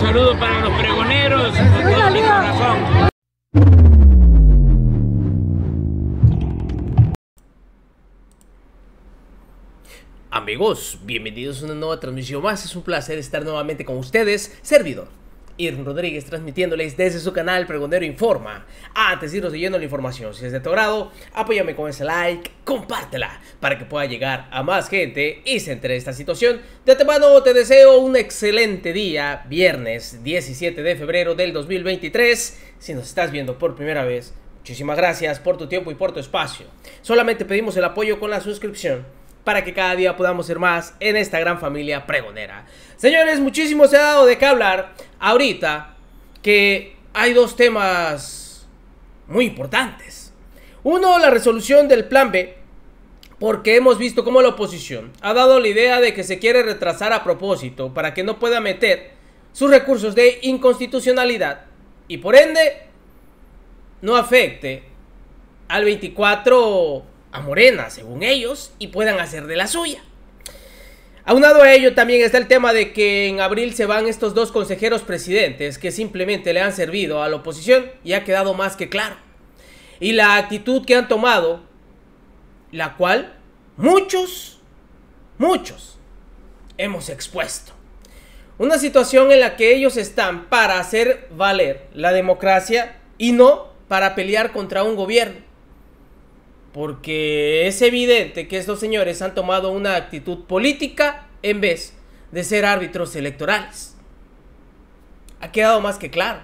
saludo para los pregoneros con todo mi corazón. Amigos, bienvenidos a una nueva transmisión más. Es un placer estar nuevamente con ustedes, servidor Irving Rodríguez, transmitiéndoles desde su canal Pregonero Informa. Antes de irnos siguiendo la información, si es de tu agrado, apóyame con ese like, compártela para que pueda llegar a más gente y se entere de esta situación. De antemano te deseo un excelente día, viernes 17 de febrero del 2023. Si nos estás viendo por primera vez, muchísimas gracias por tu tiempo y por tu espacio. Solamente pedimos el apoyo con la suscripción para que cada día podamos ser más en esta gran familia pregonera. Señores, muchísimo se ha dado de qué hablar ahorita, que hay dos temas muy importantes. Uno, la resolución del Plan B, porque hemos visto cómo la oposición ha dado la idea de que se quiere retrasar a propósito para que no pueda meter sus recursos de inconstitucionalidad y por ende no afecte al 24 a Morena, según ellos, y puedan hacer de la suya. Aunado a ello también está el tema de que en abril se van estos dos consejeros presidentes que simplemente le han servido a la oposición y ha quedado más que claro. Y la actitud que han tomado, la cual muchos hemos expuesto. Una situación en la que ellos están para hacer valer la democracia y no para pelear contra un gobierno. Porque es evidente que estos señores han tomado una actitud política en vez de ser árbitros electorales. Ha quedado más que claro.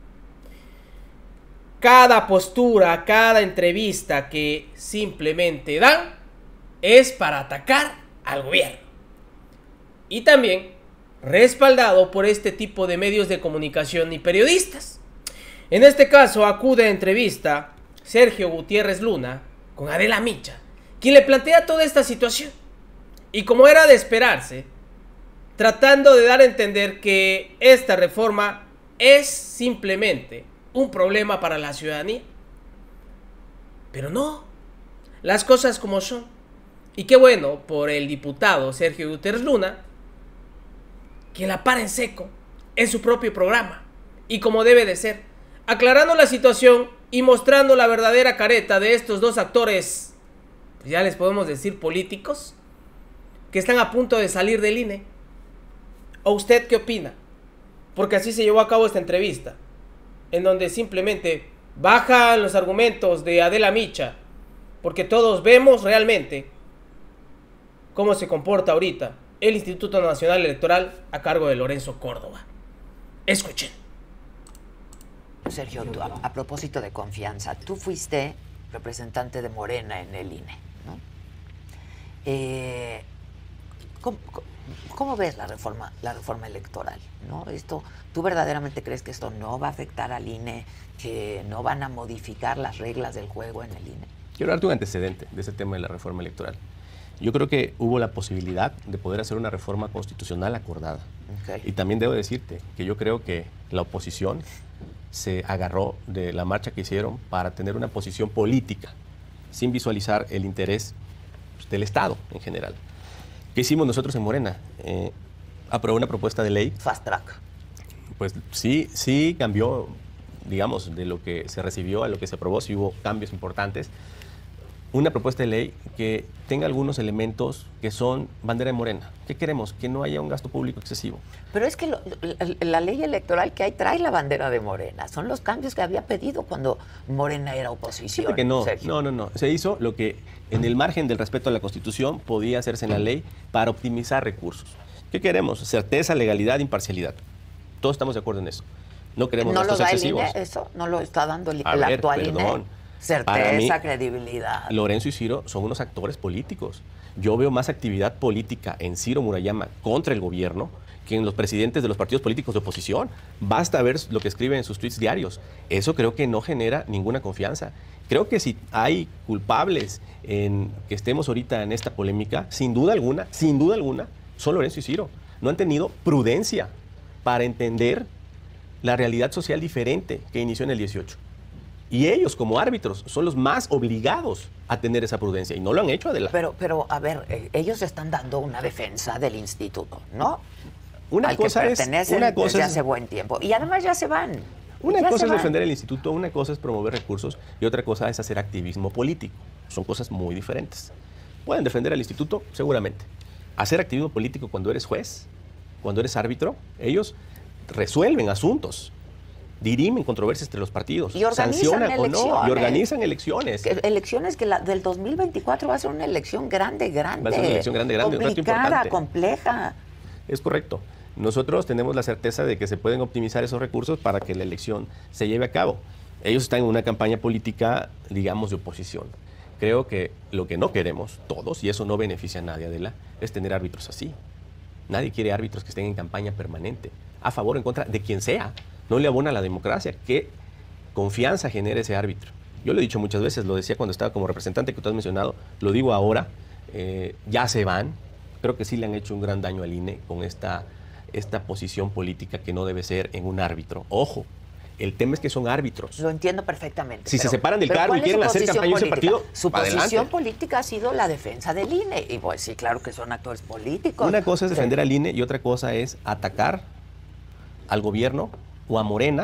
Cada postura, cada entrevista que simplemente dan es para atacar al gobierno. Y también respaldado por este tipo de medios de comunicación y periodistas. En este caso acude a entrevista Sergio Gutiérrez Luna con Adela Micha, quien le plantea toda esta situación. Y como era de esperarse, tratando de dar a entender que esta reforma es simplemente un problema para la ciudadanía. Pero no, las cosas como son. Y qué bueno por el diputado Sergio Gutiérrez Luna, que la para en seco en su propio programa. Y como debe de ser, aclarando la situación y mostrando la verdadera careta de estos dos actores, ya les podemos decir políticos, que están a punto de salir del INE. ¿O usted qué opina? Porque así se llevó a cabo esta entrevista, en donde simplemente bajan los argumentos de Adela Micha, porque todos vemos realmente cómo se comporta ahorita el Instituto Nacional Electoral a cargo de Lorenzo Córdoba. Escuchen. Sergio, a propósito de confianza, tú fuiste representante de Morena en el INE, ¿no? ¿Cómo ves la reforma electoral, ¿no? ¿Tú verdaderamente crees que esto no va a afectar al INE, que no van a modificar las reglas del juego en el INE? Quiero darte un antecedente de ese tema de la reforma electoral. Yo creo que hubo la posibilidad de poder hacer una reforma constitucional acordada. Okay. Y también debo decirte que yo creo que la oposición se agarró de la marcha que hicieron para tener una posición política, sin visualizar el interés del Estado en general. ¿Qué hicimos nosotros en Morena? Aprobó una propuesta de ley. Fast track. Pues sí cambió, digamos, de lo que se recibió a lo que se aprobó, sí hubo cambios importantes. Una propuesta de ley que tenga algunos elementos que son bandera de Morena. ¿Qué queremos? Que no haya un gasto público excesivo. Pero es que la ley electoral que hay trae la bandera de Morena. Son los cambios que había pedido cuando Morena era oposición. Fíjate que no. Se hizo lo que en el margen del respeto a la Constitución podía hacerse en la ley para optimizar recursos. ¿Qué queremos? Certeza, legalidad, imparcialidad. Todos estamos de acuerdo en eso. No queremos gastos excesivos. ¿No lo da el INE eso? ¿No lo está dando el actual INE? Certeza, mí, credibilidad. Lorenzo y Ciro son unos actores políticos. Yo veo más actividad política en Ciro Murayama contra el gobierno que en los presidentes de los partidos políticos de oposición. Basta ver lo que escriben en sus tweets diarios. Eso creo que no genera ninguna confianza. Creo que si hay culpables en que estemos ahorita en esta polémica, sin duda alguna, son Lorenzo y Ciro. No han tenido prudencia para entender la realidad social diferente que inició en el 18. Y ellos, como árbitros, son los más obligados a tener esa prudencia. Y no lo han hecho, Adela. Pero a ver, ellos están dando una defensa del instituto, ¿no? al que pertenecen desde hace buen tiempo. Y además ya se van. Una cosa es defender el instituto, una cosa es promover recursos y otra cosa es hacer activismo político. Son cosas muy diferentes. Pueden defender al instituto, seguramente. Hacer activismo político cuando eres juez, cuando eres árbitro, ellos resuelven asuntos, dirimen controversias entre los partidos, y sancionan o no, y organizan elecciones. Elecciones que la del 2024 va a ser una elección grande. Va a ser una elección grande, un reto complicada, importante. compleja. Es correcto. Nosotros tenemos la certeza de que se pueden optimizar esos recursos para que la elección se lleve a cabo. Ellos están en una campaña política, digamos, de oposición. Creo que lo que no queremos todos, y eso no beneficia a nadie, Adela, es tener árbitros así. Nadie quiere árbitros que estén en campaña permanente, a favor o en contra de quien sea. No le abona a la democracia. ¿Qué confianza genera ese árbitro? Yo lo he dicho muchas veces, lo decía cuando estaba como representante que tú has mencionado, lo digo ahora, ya se van. Creo que sí le han hecho un gran daño al INE con esta posición política que no debe ser en un árbitro. Ojo, el tema es que son árbitros. Lo entiendo perfectamente. Si se separan del cargo y quieren hacer campaña en ese partido, su posición política ha sido la defensa del INE. Y pues sí, claro que son actores políticos. Una cosa es defender al INE y otra cosa es atacar al gobierno o a Morena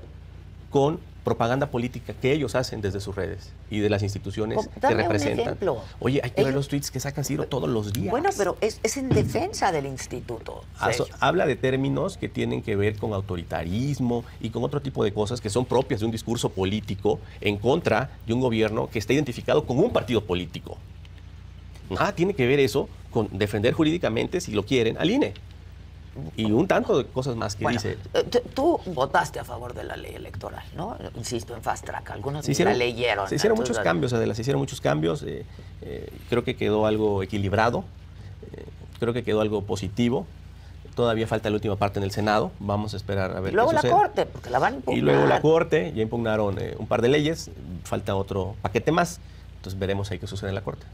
con propaganda política que ellos hacen desde sus redes y de las instituciones que representan. Oye, hay que ver los tweets que sacan Ciro todos los días. Bueno, pero es en defensa del instituto. Habla de términos que tienen que ver con autoritarismo y con otro tipo de cosas que son propias de un discurso político en contra de un gobierno que está identificado con un partido político. Tiene que ver eso con defender jurídicamente, si lo quieren, al INE. Y un tanto de cosas más que dice. Tú votaste a favor de la ley electoral, ¿no? Insisto, en fast track. Algunos la leyeron. Se hicieron muchos cambios, Adela, se hicieron muchos cambios. Creo que quedó algo equilibrado. Creo que quedó algo positivo. Todavía falta la última parte en el Senado. Vamos a esperar a ver qué sucede. Y luego la Corte, porque la van a impugnar. Y luego la Corte, ya impugnaron un par de leyes. Falta otro paquete más. Entonces veremos ahí qué sucede en la Corte.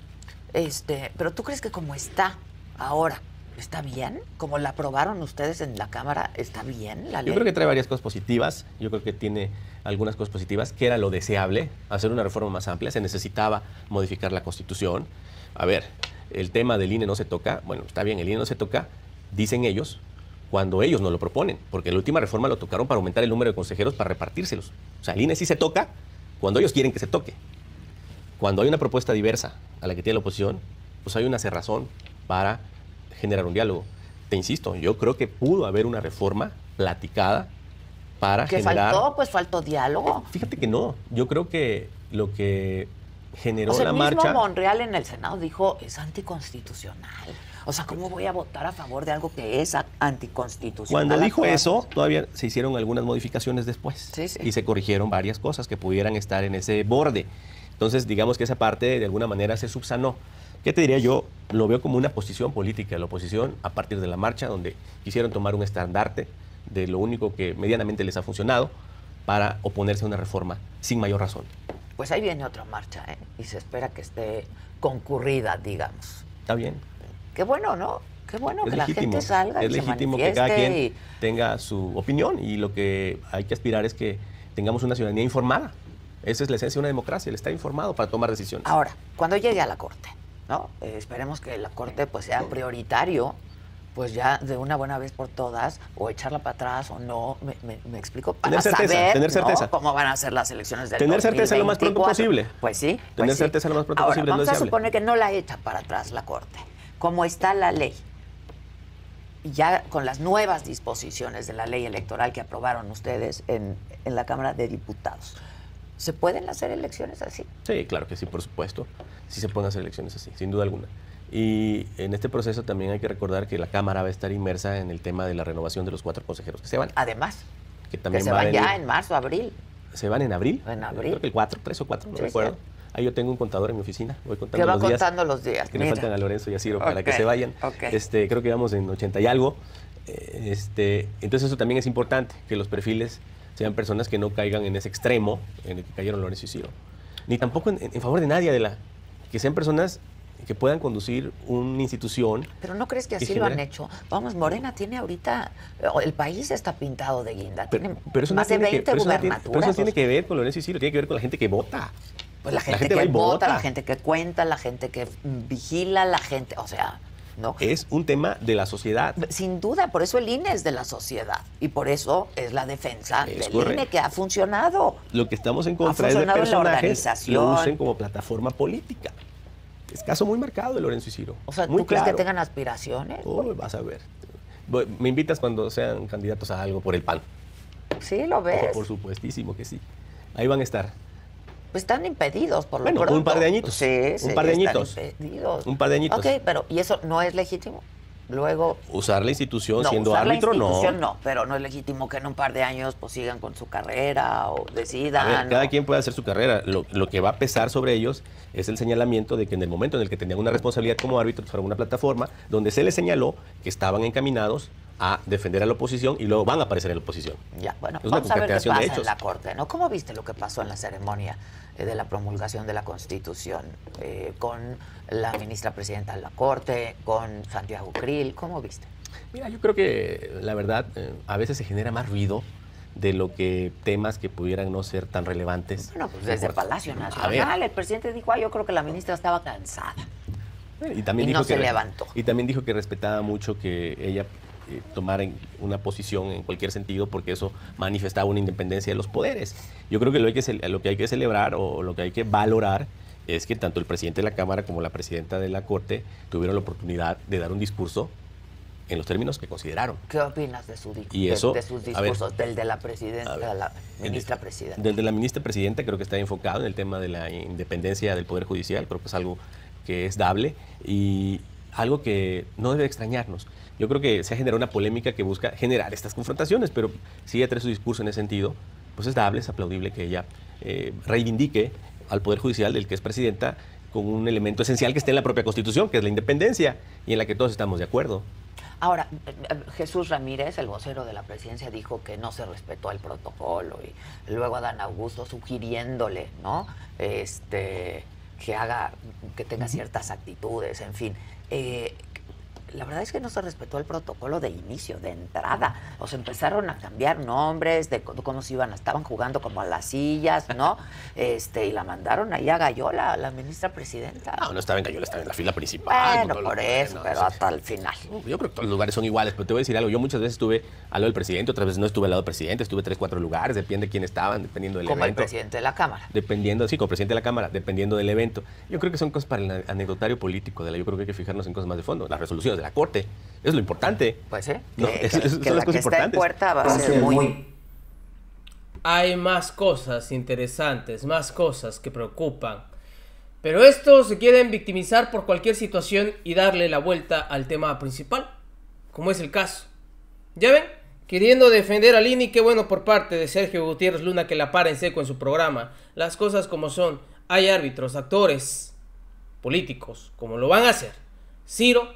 Pero ¿tú crees que como está ahora, está bien? ¿Como la aprobaron ustedes en la Cámara, está bien la ley? Yo creo que trae varias cosas positivas. Yo creo que tiene algunas cosas positivas, que era lo deseable, hacer una reforma más amplia. Se necesitaba modificar la Constitución. A ver, el tema del INE no se toca. Bueno, está bien, el INE no se toca, dicen ellos, cuando ellos no lo proponen. Porque la última reforma lo tocaron para aumentar el número de consejeros para repartírselos. O sea, el INE sí se toca cuando ellos quieren que se toque. Cuando hay una propuesta diversa a la que tiene la oposición, pues hay una cerrazón para generar un diálogo. Te insisto, yo creo que pudo haber una reforma platicada para generar... ¿Qué faltó? Pues faltó diálogo. Fíjate que no. Yo creo que lo que generó la marcha... El mismo Monreal en el Senado dijo, es anticonstitucional. O sea, ¿cómo voy a votar a favor de algo que es anticonstitucional? Cuando dijo eso, todavía se hicieron algunas modificaciones después. Sí. Y se corrigieron varias cosas que pudieran estar en ese borde. Entonces, digamos que esa parte de alguna manera se subsanó. ¿Qué te diría yo? Lo veo como una posición política de la oposición a partir de la marcha, donde quisieron tomar un estandarte de lo único que medianamente les ha funcionado para oponerse a una reforma sin mayor razón. Pues ahí viene otra marcha, ¿eh? Y se espera que esté concurrida, digamos. Está bien. Qué bueno, ¿no? Qué bueno es que legítimo, la gente salga y se manifieste. Es legítimo que cada quien tenga su opinión y lo que hay que aspirar es que tengamos una ciudadanía informada. Esa es la esencia de una democracia, el estar informado para tomar decisiones. Ahora, cuando llegue a la Corte, ¿no? Esperemos que la Corte pues sea prioritario, pues ya de una buena vez por todas, o echarla para atrás o no, me explico, para tener certeza, ¿no? cómo van a ser las elecciones del 2024. Tener certeza lo más pronto posible. Pues sí. Tener certeza lo más pronto posible. Vamos a suponer que no la echa para atrás la Corte. Como está la ley, ya con las nuevas disposiciones de la ley electoral que aprobaron ustedes en la Cámara de Diputados, ¿se pueden hacer elecciones así? Sí, claro que sí, por supuesto. Sí se pueden hacer elecciones así, sin duda alguna. Y en este proceso también hay que recordar que la Cámara va a estar inmersa en el tema de la renovación de los 4 consejeros que se van. Además, que también se van ya en marzo, abril. ¿Se van en abril? En abril. Creo que el 4, 3 o 4, no recuerdo. Sí. Ahí yo tengo un contador en mi oficina. Voy contando los días. ¿Qué va contando los días? Que me faltan a Lorenzo y a Ciro para que se vayan. Okay. Creo que vamos en 80 y algo. Entonces eso también es importante, que los perfiles sean personas que no caigan en ese extremo en el que cayeron Lorenzo y Ciro. Ni tampoco en favor de nadie, que sean personas que puedan conducir una institución. Pero ¿no crees que así lo han hecho? Vamos, Morena tiene ahorita, el país está pintado de guinda, tiene más de 20 gubernaturas. Pero eso no tiene que ver con Lorenzo y Ciro, tiene que ver con la gente que vota. Pues la gente que vota, la gente que cuenta, la gente que vigila, la gente, o sea... ¿no? Es un tema de la sociedad. Sin duda, por eso el INE es de la sociedad y por eso es la defensa del INE que ha funcionado. Lo que estamos en contra es de personajes que lo usen como plataforma política. Es caso muy marcado de Lorenzo y Ciro. O sea, muy ¿tú crees claro. que tengan aspiraciones? Vas a ver. Me invitas cuando sean candidatos a algo por el PAN. Sí, lo ves. Por supuestísimo que sí. Ahí van a estar. Pues están impedidos por lo pronto. Bueno, un par de añitos. Sí, un par de añitos. Están impedidos. Un par de añitos. Ok, pero ¿y eso no es legítimo? Luego... Usar la institución no, siendo usar árbitro, la institución no, pero no es legítimo que en un par de años pues sigan con su carrera o decidan. A ver, cada quien puede hacer su carrera. Lo que va a pesar sobre ellos es el señalamiento de que en el momento en el que tenían una responsabilidad como árbitros para una plataforma donde se les señaló que estaban encaminados a defender a la oposición y luego van a aparecer en la oposición. Ya, bueno, Es vamos una a ver qué concatenación de pasa en hechos. la Corte, ¿no? ¿Cómo viste lo que pasó en la ceremonia de la promulgación de la Constitución con la ministra presidenta de la Corte, con Santiago Krill? ¿Cómo viste? Mira, yo creo que la verdad a veces se genera más ruido de lo que temas que pudieran no ser tan relevantes. Bueno, pues desde Palacio A ver. Nacional el presidente dijo, yo creo que la ministra estaba cansada. Y también Y dijo no se que, levantó. Y también dijo que respetaba mucho que ella tomara una posición en cualquier sentido porque eso manifestaba una independencia de los poderes. Yo creo que lo que hay que celebrar o lo que hay que valorar es que tanto el presidente de la Cámara como la presidenta de la Corte tuvieron la oportunidad de dar un discurso en los términos que consideraron. ¿Qué opinas de, de sus discursos? Del de la presidenta, de la ministra presidenta. Del de la ministra presidenta creo que está enfocado en el tema de la independencia del Poder Judicial. Creo que es algo que es dable y algo que no debe extrañarnos. Yo creo que se ha generado una polémica que busca generar estas confrontaciones, pero si ella trae su discurso en ese sentido, pues es dable, es aplaudible que ella reivindique al Poder Judicial del que es presidenta con un elemento esencial que está en la propia Constitución, que es la independencia, y en la que todos estamos de acuerdo. Ahora, Jesús Ramírez, el vocero de la presidencia, dijo que no se respetó el protocolo y luego Adán Augusto sugiriéndole, ¿no? Que tenga ciertas actitudes, en fin. La verdad es que no se respetó el protocolo de inicio, de entrada. O sea, empezaron a cambiar nombres de cómo se iban, estaban jugando como a las sillas, ¿no? Y la mandaron ahí a Gallola, a la ministra presidenta. No estaba en Gallola, estaba en la fila principal. Bueno, por eso, pero hasta el final. Yo creo que todos los lugares son iguales, pero te voy a decir algo. Yo muchas veces estuve al lado del presidente, otras veces no estuve al lado del presidente, estuve 3, 4 lugares, depende de quién estaban, dependiendo del evento. Como el presidente de la Cámara. Como presidente de la Cámara, dependiendo del evento. Yo creo que son cosas para el anecdotario político, yo creo que hay que fijarnos en cosas más de fondo. Las resoluciones de la Corte, es lo importante. Pues sí, No, que son la las que cosas está en importantes. puerta va a ser muy... Hay más cosas interesantes, más cosas que preocupan. Pero estos se quieren victimizar por cualquier situación y darle la vuelta al tema principal, como es el caso. ¿Ya ven? Queriendo defender al INE, qué bueno por parte de Sergio Gutiérrez Luna que la para en seco en su programa. Las cosas como son. Hay árbitros, actores, políticos, como lo van a hacer Ciro,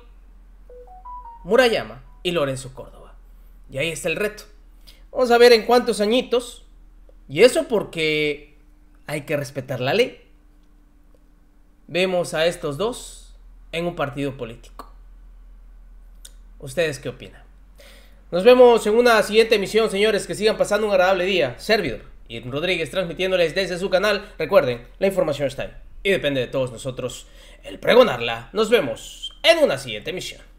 Murayama y Lorenzo Córdoba. Y ahí está el reto. Vamos a ver en cuántos añitos. Y eso porque hay que respetar la ley. Vemos a estos dos en un partido político. ¿Ustedes qué opinan? Nos vemos en una siguiente emisión, señores. Que sigan pasando un agradable día. Servidor Irving Rodríguez transmitiéndoles desde su canal. Recuerden, la información está ahí y depende de todos nosotros el pregonarla. Nos vemos en una siguiente emisión.